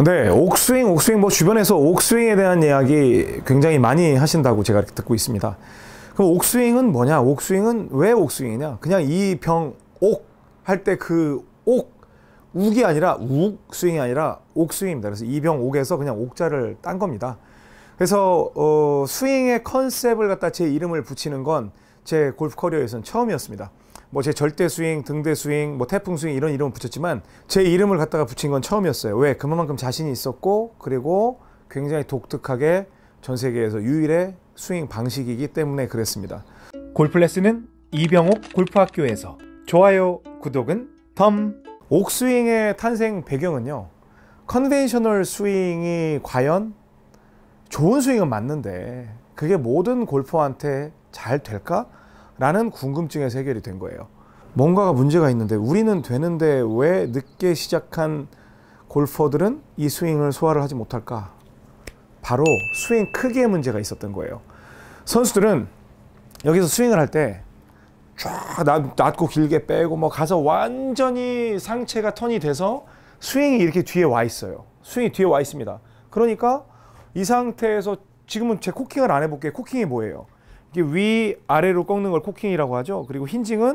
네, 옥스윙 뭐 주변에서 옥스윙에 대한 이야기 굉장히 많이 하신다고 제가 이렇게 듣고 있습니다. 그럼 옥스윙은 뭐냐? 옥스윙은 왜 옥스윙이냐? 그냥 이병 옥 할 때 그 옥, 욱이 아니라 욱스윙이 아니라 옥스윙입니다. 그래서 이병옥에서 그냥 옥자를 딴 겁니다. 그래서 스윙의 컨셉을 갖다 제 이름을 붙이는 건 제 골프 커리어에서는 처음이었습니다. 뭐 제 절대 스윙, 등대 스윙, 뭐 태풍 스윙 이런 이름을 붙였지만 제 이름을 갖다가 붙인 건 처음이었어요. 왜? 그만큼 자신이 있었고 그리고 굉장히 독특하게 전 세계에서 유일의 스윙 방식이기 때문에 그랬습니다. 골프 레슨은 이병옥 골프학교에서. 좋아요, 구독은 덤. 옥스윙의 탄생 배경은요, 컨벤셔널 스윙이 과연 좋은 스윙은 맞는데 그게 모든 골퍼한테 잘 될까? 라는 궁금증에서 해결이 된 거예요. 뭔가가 문제가 있는데 우리는 되는데 왜 늦게 시작한 골퍼들은 이 스윙을 소화를 하지 못할까? 바로 스윙 크기의 문제가 있었던 거예요. 선수들은 여기서 스윙을 할 때 쫙 낮고 길게 빼고 뭐 가서 완전히 상체가 턴이 돼서 스윙이 이렇게 뒤에 와 있어요. 스윙이 뒤에 와 있습니다. 그러니까 이 상태에서 지금은 제 코킹을 안 해볼게요. 코킹이 뭐예요? 이게 위 아래로 꺾는 걸 코킹이라고 하죠. 그리고 힌징은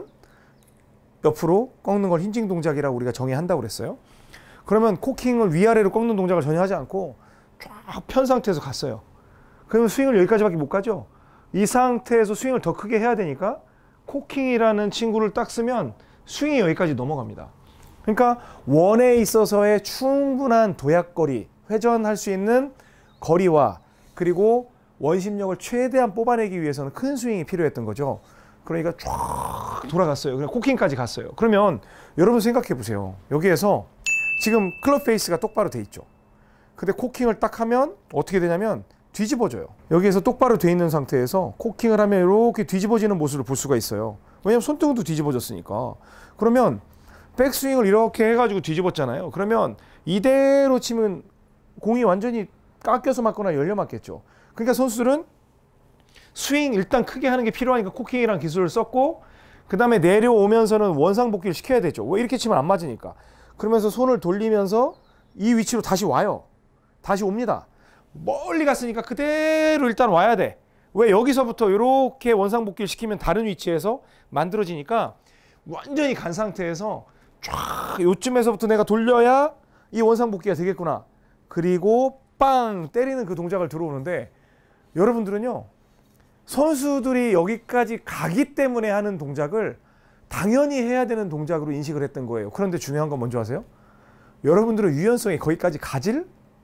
옆으로 꺾는 걸 힌징 동작이라고 우리가 정의한다고 그랬어요. 그러면 코킹을 위아래로 꺾는 동작을 전혀 하지 않고 쫙 편 상태에서 갔어요. 그러면 스윙을 여기까지밖에 못 가죠. 이 상태에서 스윙을 더 크게 해야 되니까 코킹이라는 친구를 딱 쓰면 스윙이 여기까지 넘어갑니다. 그러니까 원에 있어서의 충분한 도약거리, 회전할 수 있는 거리와 그리고 원심력을 최대한 뽑아내기 위해서는 큰 스윙이 필요했던 거죠. 그러니까 쫙 돌아갔어요. 그냥 코킹까지 갔어요. 그러면 여러분 생각해 보세요. 여기에서 지금 클럽 페이스가 똑바로 돼 있죠. 근데 코킹을 딱 하면 어떻게 되냐면 뒤집어져요. 여기에서 똑바로 돼 있는 상태에서 코킹을 하면 이렇게 뒤집어지는 모습을 볼 수가 있어요. 왜냐면 손등도 뒤집어졌으니까. 그러면 백스윙을 이렇게 해가지고 뒤집었잖아요. 그러면 이대로 치면 공이 완전히 깎여서 맞거나 열려 맞겠죠. 그러니까 선수들은 스윙 일단 크게 하는 게 필요하니까 코킹이라는 기술을 썼고, 그 다음에 내려오면서는 원상복귀를 시켜야 되죠. 왜? 이렇게 치면 안 맞으니까. 그러면서 손을 돌리면서 이 위치로 다시 와요. 다시 옵니다. 멀리 갔으니까 그대로 일단 와야 돼. 왜? 여기서부터 이렇게 원상복귀를 시키면 다른 위치에서 만들어지니까 완전히 간 상태에서 쫙 요쯤에서부터 내가 돌려야 이 원상복귀가 되겠구나. 그리고 빵 때리는 그 동작을 들어오는데, 여러분들은요, 선수들이 여기까지 가기 때문에 하는 동작을 당연히 해야 되는 동작으로 인식을 했던 거예요. 그런데 중요한 건 뭔지 아세요? 여러분들은 유연성이 거기까지 가질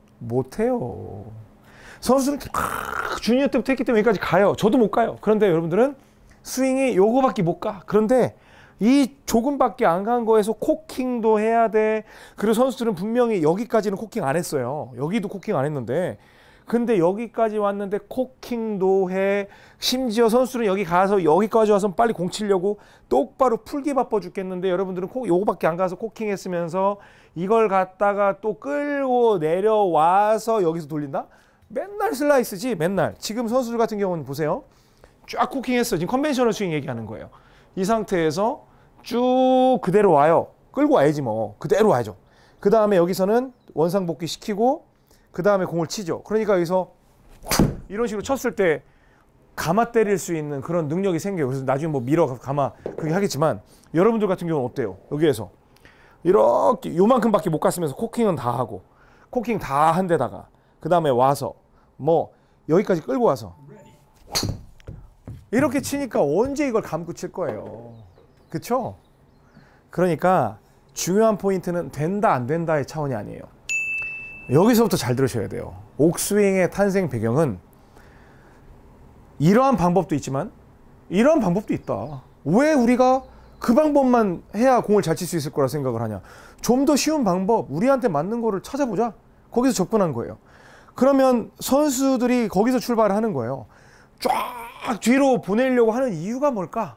못해요. 선수들은 주니어 때부터 했기 때문에 여기까지 가요. 저도 못 가요. 그런데 여러분들은 스윙이 요거밖에 못 가. 그런데 이 조금밖에 안 간 거에서 코킹도 해야 돼. 그리고 선수들은 분명히 여기까지는 코킹 안 했어요. 여기도 코킹 안 했는데, 근데 여기까지 왔는데 코킹도 해. 심지어 선수들은 여기 가서 여기까지 와서 빨리 공 치려고 똑바로 풀기 바빠 죽겠는데, 여러분들은 요거밖에 안 가서 코킹 했으면서 이걸 갖다가 또 끌고 내려와서 여기서 돌린다? 맨날 슬라이스지, 맨날. 지금 선수들 같은 경우는 보세요. 쫙 코킹 했어. 지금 컨벤셔널 스윙 얘기하는 거예요. 이 상태에서 쭉 그대로 와요. 끌고 와야지 뭐. 그대로 와야죠. 그 다음에 여기서는 원상복귀 시키고 그 다음에 공을 치죠. 그러니까 여기서 이런 식으로 쳤을 때 감아 때릴 수 있는 그런 능력이 생겨요. 그래서 나중에 뭐 밀어 감아 그게 하겠지만, 여러분들 같은 경우는 어때요? 여기에서 이렇게 요만큼밖에 못 갔으면서 코킹은 다 하고, 코킹 다 한 데다가 그 다음에 와서 뭐 여기까지 끌고 와서 이렇게 치니까 언제 이걸 감고 칠 거예요. 그쵸? 그러니까 중요한 포인트는 된다 안 된다의 차원이 아니에요. 여기서부터 잘 들으셔야 돼요. 옥스윙의 탄생 배경은 이러한 방법도 있지만 이러한 방법도 있다. 왜 우리가 그 방법만 해야 공을 잘 칠 수 있을 거라 생각을 하냐. 좀 더 쉬운 방법, 우리한테 맞는 거를 찾아보자. 거기서 접근한 거예요. 그러면 선수들이 거기서 출발을 하는 거예요. 쫙 뒤로 보내려고 하는 이유가 뭘까?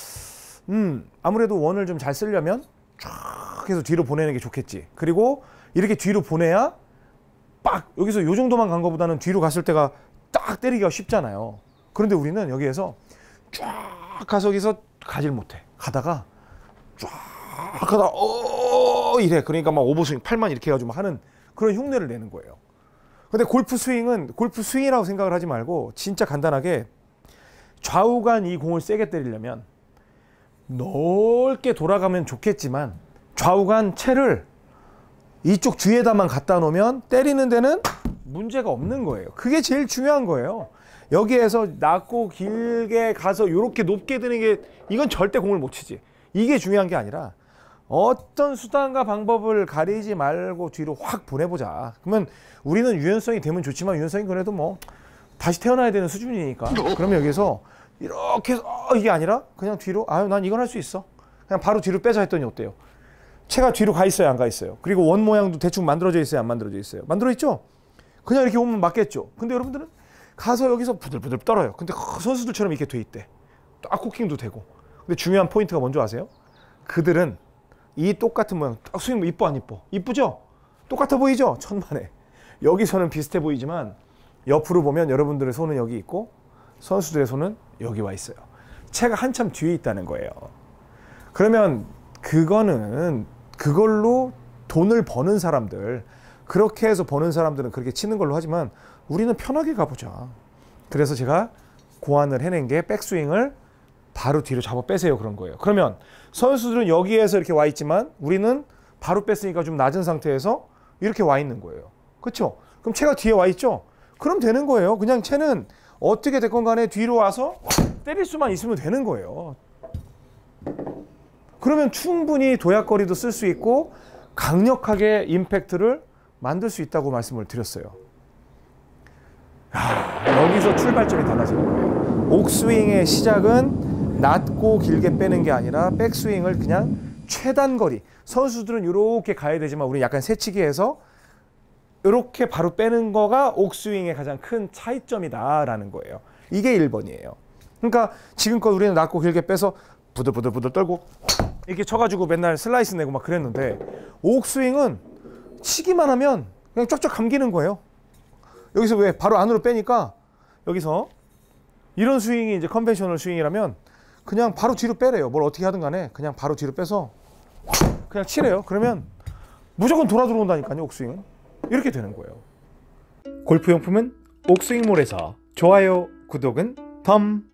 아무래도 원을 좀 잘 쓰려면 쫙 해서 뒤로 보내는 게 좋겠지. 그리고 이렇게 뒤로 보내야 빡! 여기서 요 정도만 간 것보다는 뒤로 갔을 때가 딱 때리기가 쉽잖아요. 그런데 우리는 여기에서 쫙 가서 여기서 가질 못해. 가다가 쫙 가다가 이래. 그러니까 막 오버스윙 팔만 이렇게 해가지고 하는 그런 흉내를 내는 거예요. 근데 골프 스윙은 골프 스윙이라고 생각을 하지 말고 진짜 간단하게 좌우간 이 공을 세게 때리려면 넓게 돌아가면 좋겠지만 좌우간 채를 이쪽 뒤에다만 갖다 놓으면 때리는 데는 문제가 없는 거예요. 그게 제일 중요한 거예요. 여기에서 낮고 길게 가서 이렇게 높게 드는 게 이건 절대 공을 못 치지. 이게 중요한 게 아니라 어떤 수단과 방법을 가리지 말고 뒤로 확 보내보자. 그러면 우리는 유연성이 되면 좋지만 유연성이 그래도 뭐 다시 태어나야 되는 수준이니까. 그러면 여기서 이렇게 해서 이게 아니라 그냥 뒤로 난 이건 할 수 있어. 그냥 바로 뒤로 빼자 했더니 어때요? 채가 뒤로 가 있어요, 안 가 있어요? 그리고 원 모양도 대충 만들어져 있어요, 안 만들어져 있어요? 만들어 있죠? 그냥 이렇게 오면 맞겠죠? 근데 여러분들은 가서 여기서 부들부들 떨어요. 근데 선수들처럼 이렇게 돼 있대. 딱 코킹도 되고. 근데 중요한 포인트가 뭔지 아세요? 그들은 이 똑같은 모양, 딱 스윙 이뻐 안 이뻐? 이쁘죠? 똑같아 보이죠? 천만에. 여기서는 비슷해 보이지만 옆으로 보면 여러분들의 손은 여기 있고 선수들의 손은 여기 와 있어요. 채가 한참 뒤에 있다는 거예요. 그러면 그거는 그걸로 돈을 버는 사람들, 그렇게 해서 버는 사람들은 그렇게 치는 걸로 하지만 우리는 편하게 가보자. 그래서 제가 고안을 해낸 게 백스윙을 바로 뒤로 잡아 빼세요 그런 거예요. 그러면 선수들은 여기에서 이렇게 와 있지만 우리는 바로 뺐으니까 좀 낮은 상태에서 이렇게 와 있는 거예요. 그렇죠? 그럼 채가 뒤에 와 있죠? 그럼 되는 거예요. 그냥 채는 어떻게 됐건 간에 뒤로 와서 때릴 수만 있으면 되는 거예요. 그러면 충분히 도약거리도 쓸 수 있고 강력하게 임팩트를 만들 수 있다고 말씀을 드렸어요. 여기서 출발점이 달라지는 거예요. 옥스윙의 시작은 낮고 길게 빼는 게 아니라 백스윙을 그냥 최단 거리. 선수들은 이렇게 가야 되지만 우리는 약간 새치기해서 이렇게 바로 빼는 거가 옥스윙의 가장 큰 차이점이다라는 거예요. 이게 1번이에요. 그러니까 지금껏 우리는 낮고 길게 빼서 부들부들 떨고 이렇게 쳐가지고 맨날 슬라이스 내고 막 그랬는데 옥스윙은 치기만 하면 그냥 쫙쫙 감기는 거예요. 여기서 왜 바로 안으로 빼니까 여기서 이런 스윙이 이제 컨벤셔널 스윙이라면 그냥 바로 뒤로 빼래요. 뭘 어떻게 하든 간에 그냥 바로 뒤로 빼서 그냥 치래요. 그러면 무조건 돌아 들어온다니까요. 옥스윙은 이렇게 되는 거예요. 골프용품은 옥스윙몰에서 좋아요, 구독은 덤.